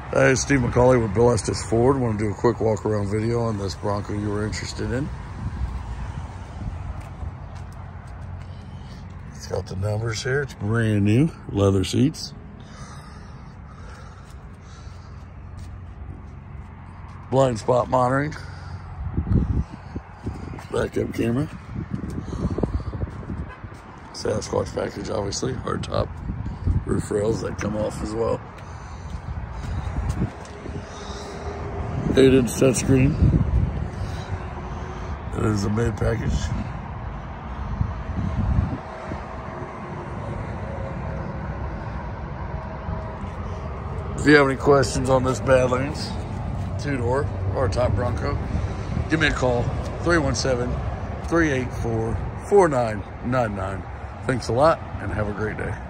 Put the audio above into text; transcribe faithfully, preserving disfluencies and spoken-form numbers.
Hey, it's Steve McCauley with Bill Estes Ford. I want to do a quick walk around video on this Bronco you were interested in. It's got the numbers here. It's brand new, leather seats. Blind spot monitoring. Backup camera. Sasquatch package, obviously. Hard top roof rails that come off as well. eight inch touchscreen. It is a mid package. If you have any questions on this Badlands two-door or top Bronco, give me a call, three one seven, three eight four, four nine nine nine. Thanks a lot and have a great day.